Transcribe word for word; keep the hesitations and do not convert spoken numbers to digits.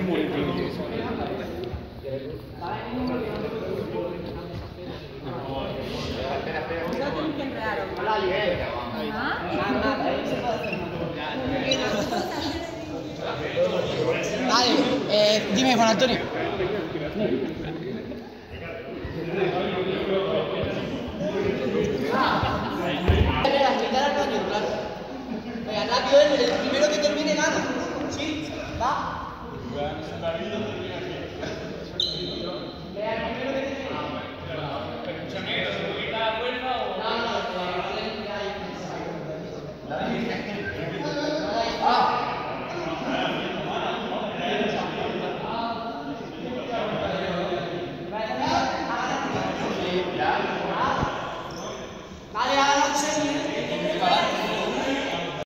muy inteligente. Vale, eh, dime Juan Antonio. Venga, rápido, el primero que termine gana. ¿Sí? ¿Va? Vea, el primero que termine.